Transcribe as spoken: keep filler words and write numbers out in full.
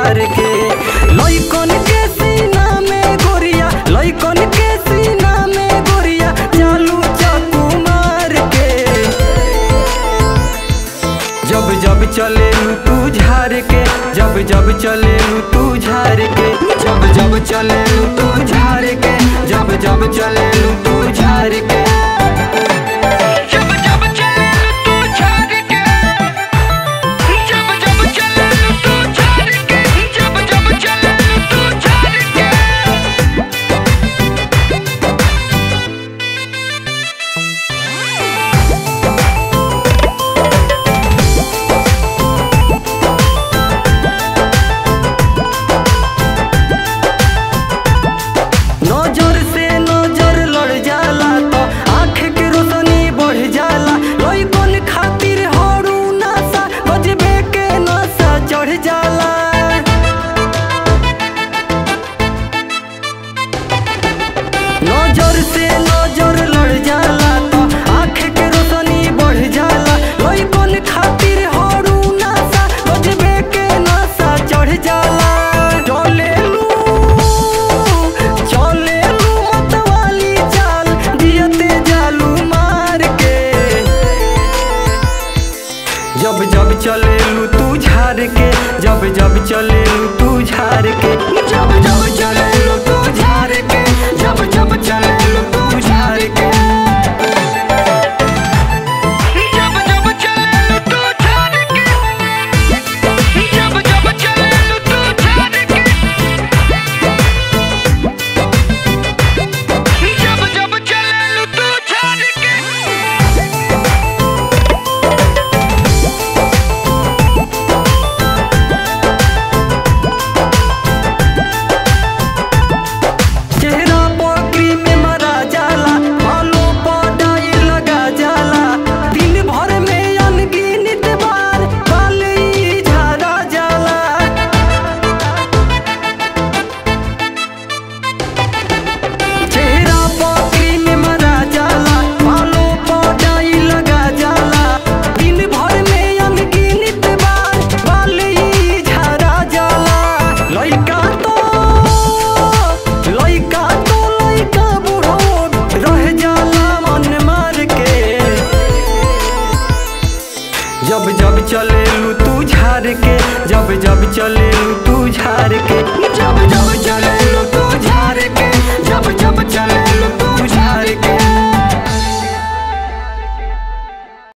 मार के। लइकन के सीना में गोरिया, लइकन के सीना में गोरिया चालू चाकू मार के। जब जब चले तू झार के, जब जब चले तू झार के, जब जब चले तू झार के, जब जब चले तू झार के। नजर से नजर लड़ जाला तो आँख के रोशनी बढ़ जाला। लइकन खातिर हरू नशा गजबे के नशा चढ़ जाला। नजर से नजर लड़ जाला तो आँख के रोशनी बढ़ जाला। लइकन खातिर हरू नशा गजबे के नशा चढ़ जाला। चले जब जब चले तू झार के, जब जब चले तू झार के, जब जब चले तू झार के, जब जब चले तू झार के। जब जब चले तू झार के, जब जब चले तू झार के, जब जब चले तू